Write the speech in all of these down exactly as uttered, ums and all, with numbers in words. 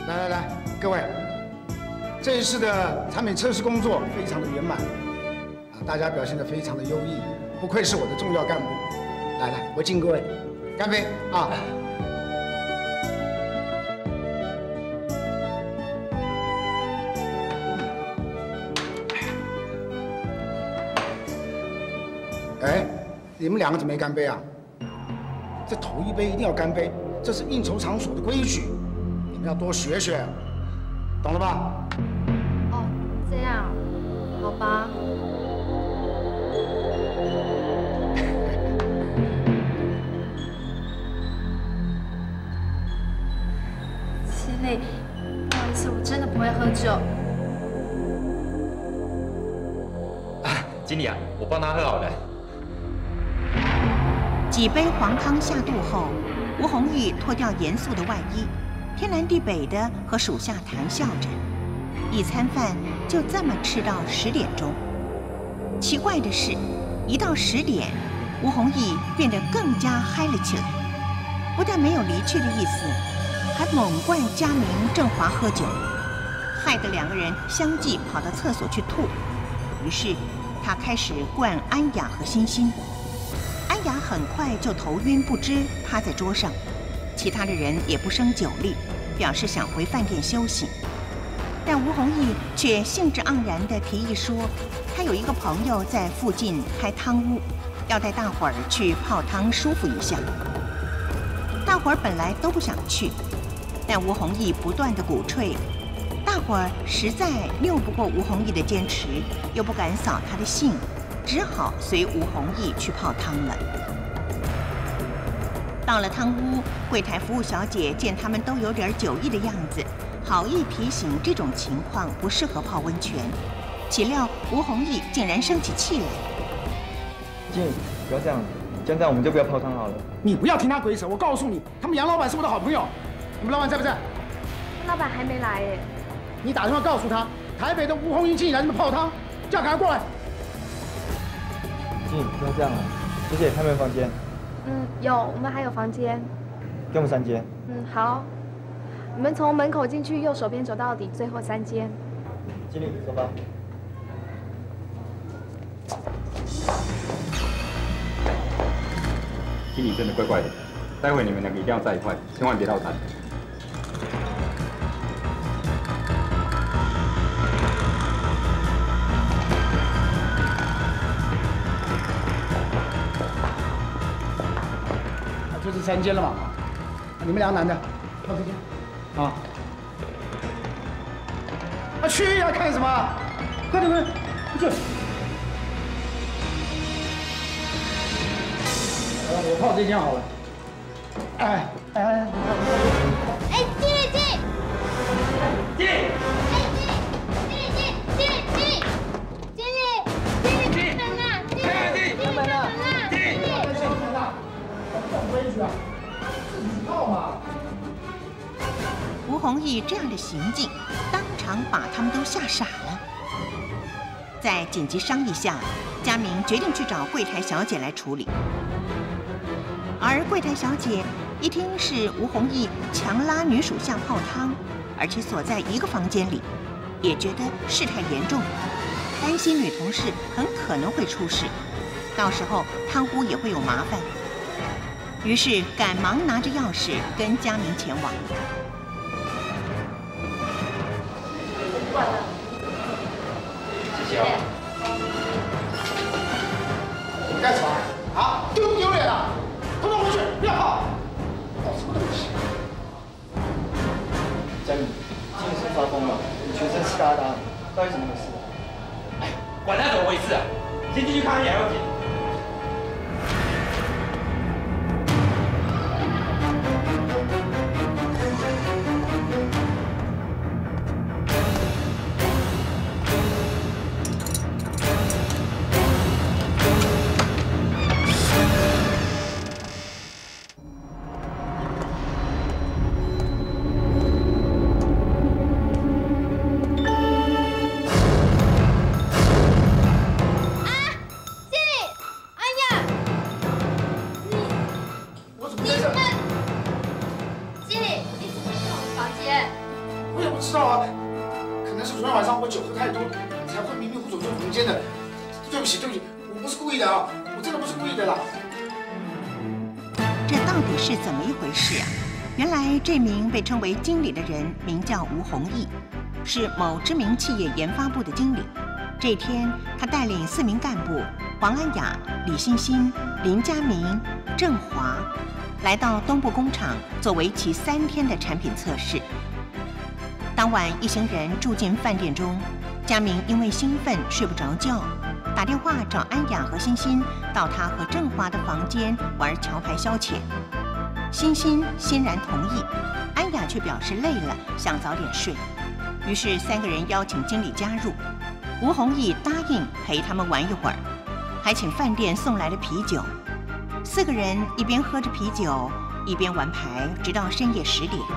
来来来，各位，这一次的产品测试工作非常的圆满，啊，大家表现得非常的优异，不愧是我的重要干部。来来，我敬各位，干杯啊！ 哎，你们两个怎么没干杯啊？这头一杯一定要干杯，这是应酬场所的规矩，你们要多学学，懂了吧？ 哦，这样，好吧。经理，不好意思，我真的不会喝酒。 啊，经理啊，我帮他喝好了。 几杯黄汤下肚后，吴弘毅脱掉严肃的外衣，天南地北的和属下谈笑着。一餐饭就这么吃到十点钟。奇怪的是，一到十点，吴弘毅变得更加嗨了起来，不但没有离去的意思，还猛灌佳明、郑华喝酒，害得两个人相继跑到厕所去吐。于是他开始灌安雅和欣欣。 安雅很快就头晕不支，趴在桌上，其他的人也不胜酒力，表示想回饭店休息。但吴弘毅却兴致盎然地提议说，他有一个朋友在附近开汤屋，要带大伙儿去泡汤舒服一下。大伙儿本来都不想去，但吴弘毅不断地鼓吹，大伙儿实在拗不过吴弘毅的坚持，又不敢扫他的兴。 只好随吴弘毅去泡汤了。到了汤屋，柜台服务小姐见他们都有点酒意的样子，好意提醒这种情况不适合泡温泉。岂料吴弘毅竟然生起气来。 经理，不要这样子，这样我们就不要泡汤好了。 你不要听他鬼扯，我告诉你，他们杨老板是我的好朋友。你们老板在不在？ 老板还没来耶。 你打电话告诉他，台北的吴弘毅经理来这边泡汤，叫赶快过来。 经理，不要这样了，谢谢。他们有房间？ 嗯，有，我们还有房间。 给我们三间。 嗯，好。你们从门口进去，右手边走到底，最后三间。 经理，走吧。 经理真的怪怪的，待会你们两个一定要在一块，千万别落单。 就是三间了嘛，你们两个男的，泡这间，啊，啊去呀，看什么？快点快点，快去！我泡这间好了。哎哎哎！ 哎，经理经理， 经理， 哎经理经理经理经理经理经理经理开门啊！经理经理开门啊！经理。 规矩啊，自己去泡嘛。 吴弘毅这样的行径，当场把他们都吓傻了。在紧急商议下，佳明决定去找柜台小姐来处理。而柜台小姐一听是吴弘毅强拉女属下泡汤，而且锁在一个房间里，也觉得事态严重，担心女同事很可能会出事，到时候汤屋也会有麻烦。 于是赶忙拿着钥匙跟佳明前往。 关了。 谢谢啊。 你们干什么？啊，丢不丢脸啊？统统回去，不要泡！搞什么东西？ 佳明，经理是发疯了，你全身湿哒哒，到底怎么回事？ 哎，管他怎么回事啊！先进去看看杨小姐。 经我也不知道啊，可能是昨天晚上我酒喝太多，才会迷迷糊糊走进房间的。对不起，对不起，我不是故意的啊，我真的不是故意的啦。 这到底是怎么一回事啊？原来这名被称为经理的人名叫吴弘毅，是某知名企业研发部的经理。这天，他带领四名干部黄安雅、李欣欣、林佳明、郑华，来到东部工厂做为期三天的产品测试。当晚，一行人住进饭店中，佳明因为兴奋睡不着觉，打电话找安雅和欣欣到他和郑华的房间玩桥牌消遣。欣欣欣然同意，安雅却表示累了，想早点睡。于是三个人邀请经理加入，吴弘毅答应陪他们玩一会儿，还请饭店送来了啤酒。四个人一边喝着啤酒，一边玩牌，直到深夜十点。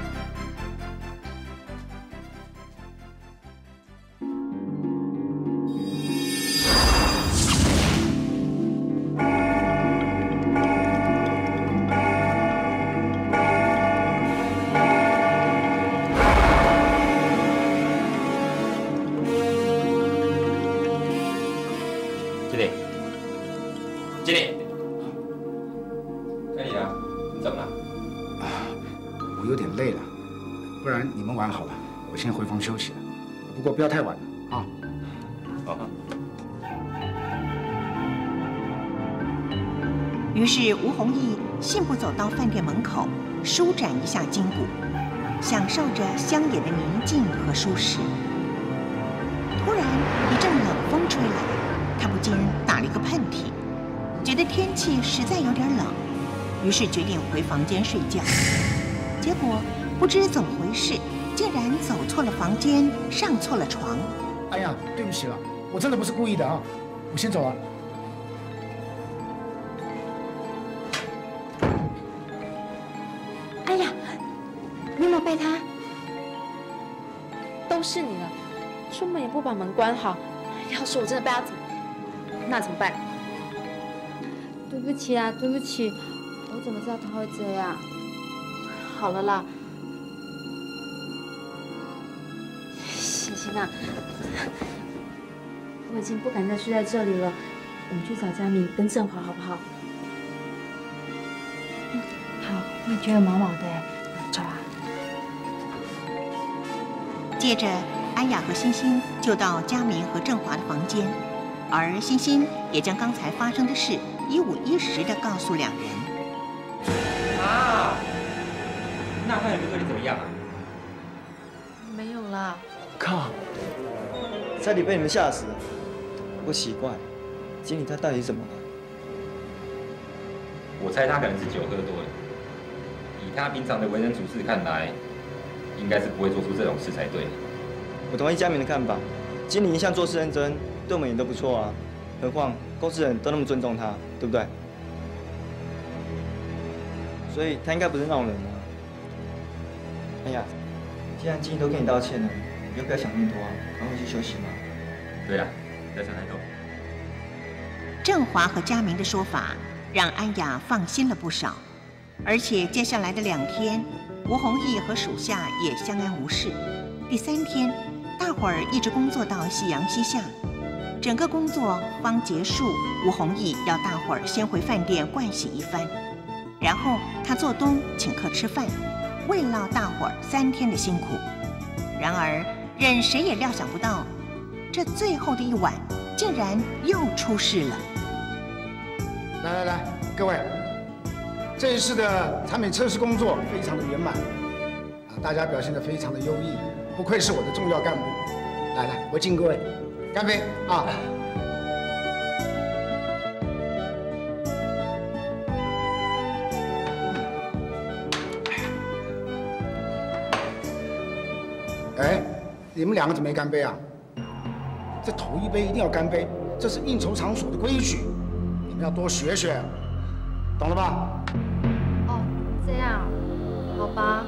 经理，可以啊，你怎么了？ 啊，我有点累了，不然你们玩好了，我先回房休息了。不过不要太晚了啊。 好。 于是吴弘毅信步走到饭店门口，舒展一下筋骨，享受着乡野的宁静和舒适。突然一阵冷风吹来，他不禁打了一个喷嚏。觉得天气实在有点冷，于是决定回房间睡觉。结果不知怎么回事，竟然走错了房间，上错了床。 哎呀，对不起了，我真的不是故意的啊，我先走了。 哎呀，你有没有被他？ 都是你了，出门也不把门关好。要是我真的被他怎么，那怎么办？ 对不起啊，对不起，我怎么知道他会这样？ 好了啦，欣欣啊，我已经不敢再睡在这里了，我们去找佳明跟振华好不好？ 嗯，好，我也觉得毛毛的哎，走啊。 接着，安雅和欣欣就到佳明和振华的房间，而欣欣也将刚才发生的事一五一十地告诉两人。 啊，那他有没有对你怎么样啊？ 没有啦。 靠！差点被你们吓死了。不过奇怪，经理他到底怎么了？ 我猜他可能是酒喝多了。以他平常的为人处事看来，应该是不会做出这种事才对。 我同意佳明的看法，经理一向做事认真，对我们也都不错啊。何况公司人都那么尊重他，对不对？所以他应该不是那种人啊。哎呀，既然经理都跟你道歉了，你就不要想那么多啊，赶快去休息吧。 对了，不要想太多。 振华和佳明的说法让安雅放心了不少，而且接下来的两天，吴弘毅和属下也相安无事。第三天，大伙儿一直工作到夕阳西下。整个工作方结束，吴弘毅要大伙儿先回饭店盥洗一番，然后他做东请客吃饭，慰劳大伙儿三天的辛苦。然而，任谁也料想不到，这最后的一晚竟然又出事了。 来来来，各位，这一次的产品测试工作非常的圆满，啊，大家表现得非常的优异，不愧是我的重要干部。来来，我敬各位。干杯啊！哎，你们两个怎么没干杯啊？这头一杯一定要干杯，这是应酬场所的规矩，你们要多学学，懂了吧？ 哦，这样，好吧。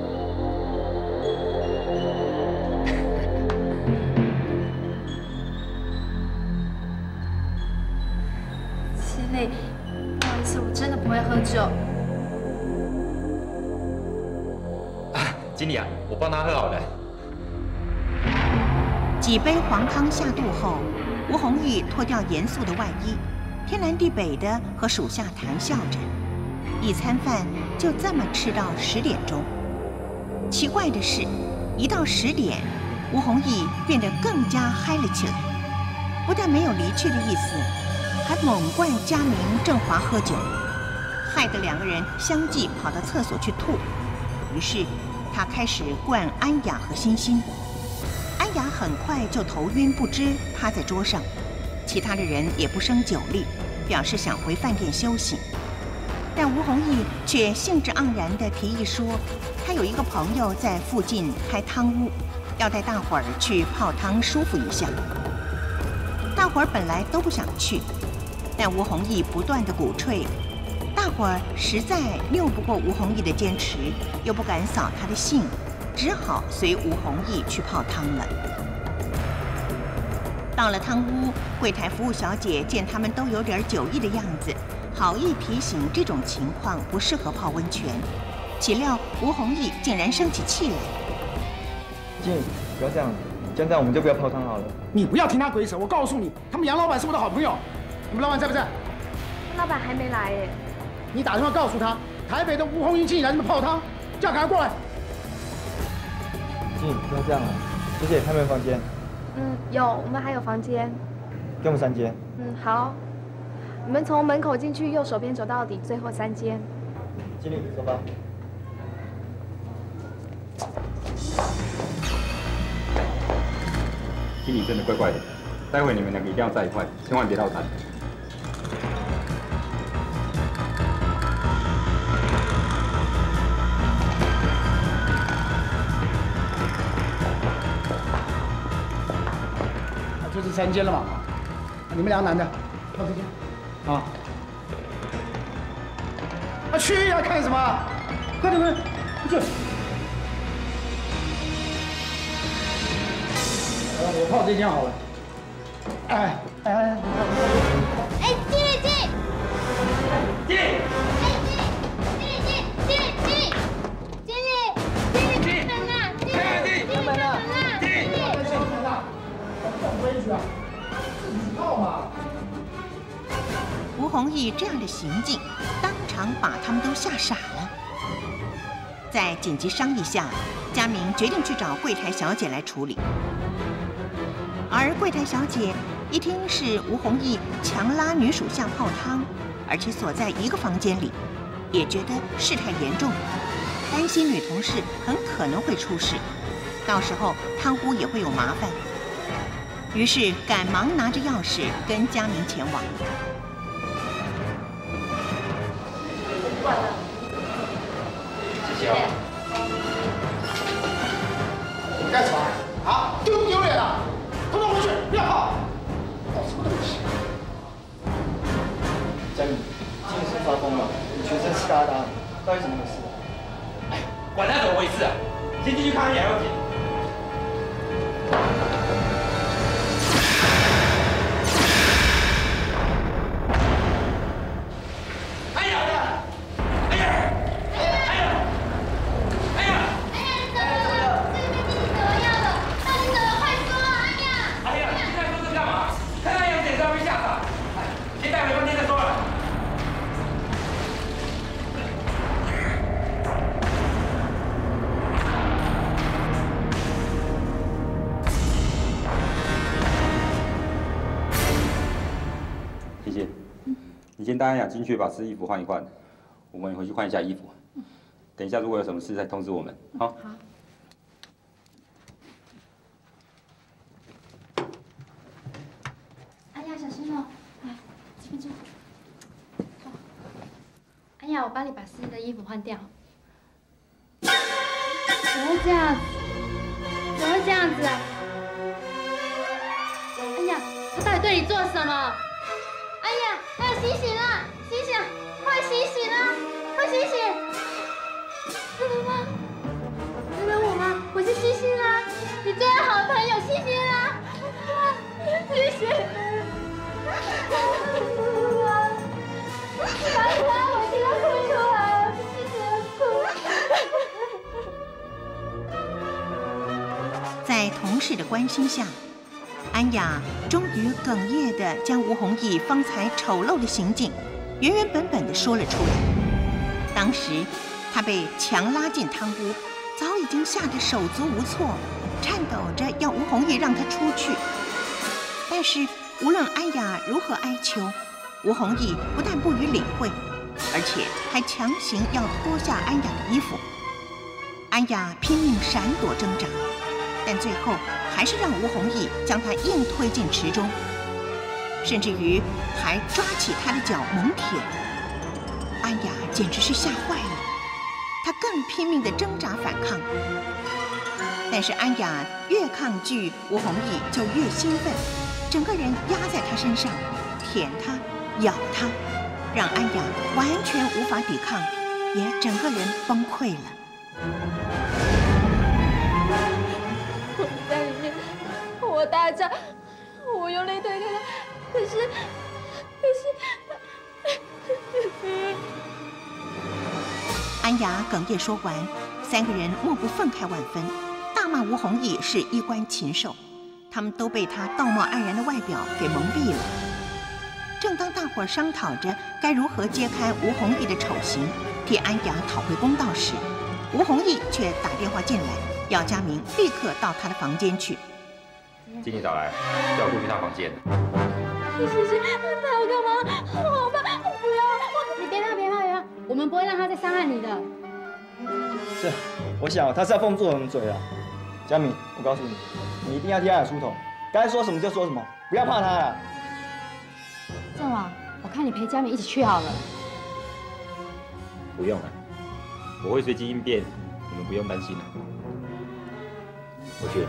不好意思，我真的不会喝酒。 啊， 经理啊，我帮他喝好了。 几杯黄汤下肚后，吴弘毅脱掉严肃的外衣，天南地北的和属下谈笑着。一餐饭就这么吃到十点钟。奇怪的是，一到十点，吴弘毅变得更加嗨了起来，不但没有离去的意思，还猛灌佳明、郑华喝酒，害得两个人相继跑到厕所去吐。于是他开始灌安雅和欣欣。安雅很快就头晕不知，趴在桌上，其他的人也不胜酒力，表示想回饭店休息。但吴弘毅却兴致盎然地提议说，他有一个朋友在附近开汤屋，要带大伙儿去泡汤舒服一下。大伙儿本来都不想去，但吴弘毅不断地鼓吹，大伙儿实在拗不过吴弘毅的坚持，又不敢扫他的兴，只好随吴弘毅去泡汤了。到了汤屋，柜台服务小姐见他们都有点酒意的样子，好意提醒这种情况不适合泡温泉。岂料吴弘毅竟然生起气来。 经理，不要这样，这样这样我们就不要泡汤好了。 你不要听他鬼扯，我告诉你，他们杨老板是我的好朋友。你们老板在不在？ 老板还没来耶。 你打电话告诉他，台北的吴弘毅经理来这边泡汤，叫他赶快过来。 经理，不要这样了，小姐，他们有房间。 嗯，有，我们还有房间。 给我们三间。 嗯，好。你们从门口进去，右手边走到底，最后三间。 经理，走吧。 经理真的怪怪的，待会你们两个一定要在一块，千万别落单。 就是三间了嘛，啊，你们两个男的泡这间，啊，啊去呀，看什么？快点快点，快去！我泡这间好了。哎哎哎！ 哎，经理经理， 经理， 哎经理经理经理经理经理经理开门啊！经理开门啊！经理开门啊！讲规矩啊，自己去泡嘛。 吴弘毅这样的行径，当场把他们都吓傻了。在紧急商议下，佳明决定去找柜台小姐来处理。而柜台小姐一听是吴弘毅强拉女属下泡汤，而且锁在一个房间里，也觉得事态严重，担心女同事很可能会出事，到时候汤屋也会有麻烦。于是赶忙拿着钥匙跟佳明前往。 谢谢。 你干什么？啊，丢不丢脸啊？统统回去，不要泡！搞什么东西？ 佳明，经理是发疯了，你全身湿哒哒，到底怎么回事？ 哎，管他怎么回事啊！你先进去看看也要紧。哎呀！哎呀！哎呀！哎呀！哎呀！ 哎呀，怎么了？这边经理怎么样了？到底怎么？快说啊！哎呀！ 哎呀，你在说这干嘛？看他样子也是要被吓傻。哎，先带回饭店再说了。谢谢。你先带安雅进去把湿衣服换一换，我们回去换一下衣服。等一下如果有什么事再通知我们。好。好。 安雅，小心哦！来，这边坐。坐。安雅，我帮你把湿的衣服换掉。怎么会这样？怎么会这样子啊？安雅，他到底对你做什么？ 哎呀，哎呀，醒醒了，醒醒，快醒醒了，快醒醒！认得吗？认得我吗？我是星星啊，你最好的朋友星星啊！星星，爸爸，我真的哭出来了，星星哭。 在同事的关心下，安雅终于哽咽地将吴弘毅方才丑陋的行径原原本本地说了出来。当时她被强拉进汤屋，早已经吓得手足无措，颤抖着要吴弘毅让她出去。但是无论安雅如何哀求，吴弘毅不但不予理会，而且还强行要脱下安雅的衣服。安雅拼命闪躲挣扎，但最后还是让吴弘毅将她硬推进池中，甚至于还抓起她的脚猛舔。安雅简直是吓坏了，她更拼命地挣扎反抗。但是安雅越抗拒吴弘毅就越兴奋，整个人压在他身上，舔他，咬他，让安雅完全无法抵抗，也整个人崩溃了。 我在里面，我大叫，我用力推开他，可是，可是， 安雅哽咽说完，三个人莫不愤慨万分，大骂吴弘毅是衣冠禽兽。他们都被他道貌岸然的外表给蒙蔽了。正当大伙商讨着该如何揭开吴弘毅的丑行，替安雅讨回公道时，吴弘毅却打电话进来，要佳明立刻到他的房间去。 经理找来，叫我过去他房间。 谢谢，他要干嘛？好吧，不要，你别怕，别怕，别怕，我们不会让他再伤害你的。 是，我想他是要封住我们嘴啊。佳明，我告诉你，你一定要替安雅出头，该说什么就说什么，不要怕他啊。 郑王，我看你陪佳明一起去好了。 不用了，我会随机应变，你们不用担心了。我去了。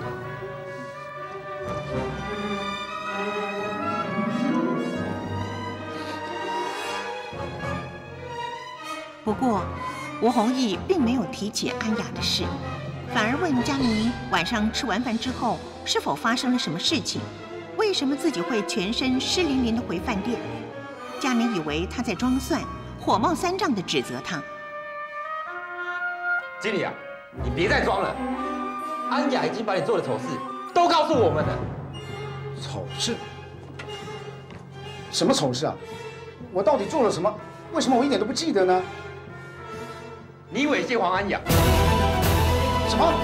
不过，吴弘毅并没有提起安雅的事，反而问佳明晚上吃完饭之后是否发生了什么事情，为什么自己会全身湿淋淋的回饭店。佳明以为他在装蒜，火冒三丈地指责他。 经理啊，你别再装了，安雅已经把你做的丑事都告诉我们了。 丑事？什么丑事啊？我到底做了什么？为什么我一点都不记得呢？ 你猥亵黄安雅。 什么？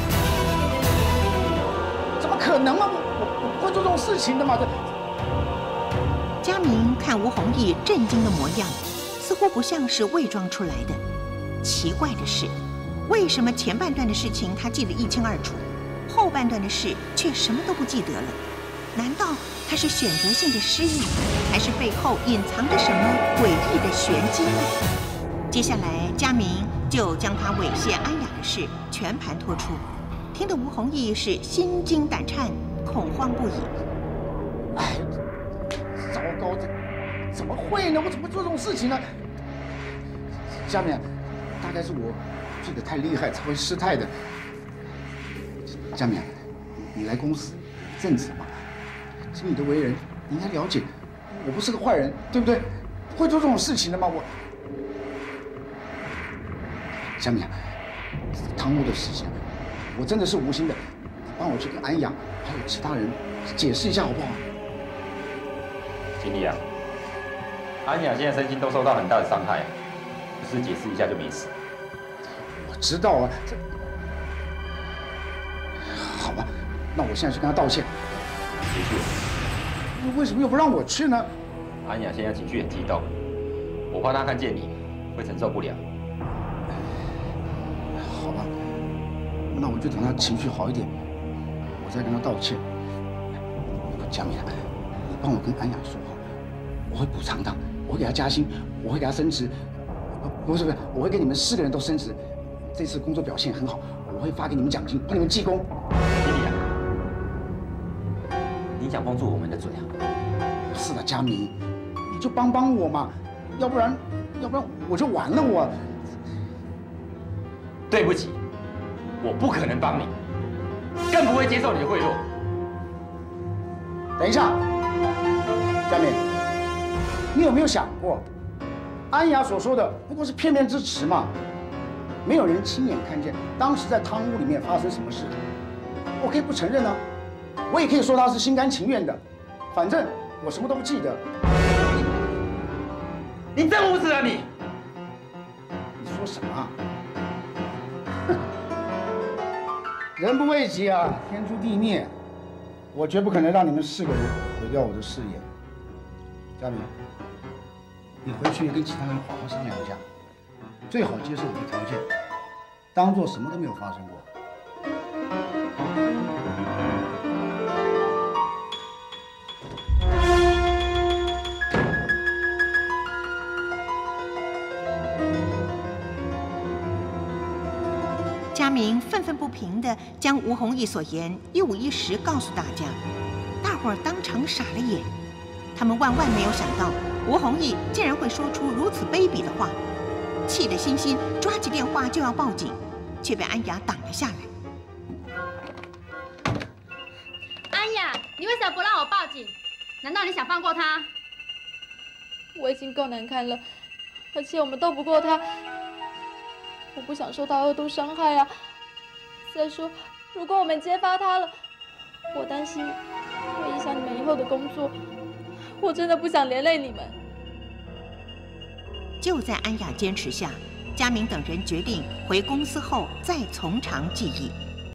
怎么可能啊？我我我不会做这种事情的嘛！这。 佳明看吴弘毅震惊的模样，似乎不像是伪装出来的。奇怪的是，为什么前半段的事情他记得一清二楚，后半段的事却什么都不记得了？难道他是选择性的失忆，还是背后隐藏着什么诡异的玄机呢？接下来，佳明就将他猥亵安雅的事全盘托出，听得吴弘毅是心惊胆颤，恐慌不已。 哎，糟糕，这怎么会呢？我怎么会做这种事情呢？下面大概是我醉得太厉害才会失态的。佳明，你来公司一阵子嘛，经理的为人你应该了解，我不是个坏人，对不对？不会做这种事情的嘛，我。佳明，汤屋的事情，我真的是无心的，帮我去跟安雅还有其他人解释一下好不好？ 经理啊，安雅现在身心都受到很大的伤害，不是解释一下就没事。 我知道啊，这好吧，那我现在去跟他道歉。 别去了， 你为什么又不让我去呢？ 安雅现在情绪很激动，我怕她看见你会承受不了。 好吧，那我就等他情绪好一点，我再跟他道歉。佳明，你帮我跟安雅说好，我会补偿他，我会给他加薪，我会给他升职。不是不是，我会给你们四个人都升职。这次工作表现很好，我会发给你们奖金，帮你们记功。 经理啊，你想封住我们的嘴啊？ 是的，佳明，你就帮帮我嘛，要不然，要不然我就完了我。 对不起，我不可能帮你，更不会接受你的贿赂。 等一下，佳明，你有没有想过，安雅所说的不过是片面之词嘛？没有人亲眼看见当时在汤屋里面发生什么事。 我可以不承认啊，我也可以说他是心甘情愿的，反正我什么都不记得。 你真无耻啊你！ 你说什么啊？人不为己啊，天诛地灭。我绝不可能让你们四个人毁掉我的事业。佳明，你回去跟其他人好好商量一下，最好接受我的条件，当做什么都没有发生过。 佳明愤愤不平地将吴弘毅所言一五一十告诉大家，大伙儿当场傻了眼。他们万万没有想到，吴弘毅竟然会说出如此卑鄙的话。气得欣欣抓起电话就要报警，却被安雅挡了下来。 安雅，你为什么不让我报警？难道你想放过他？ 我已经够难堪了，而且我们斗不过他。我不想受到二度伤害啊！再说，如果我们揭发他了，我担心会影响你们以后的工作。我真的不想连累你们。 就在安雅坚持下，佳明等人决定回公司后再从长计议。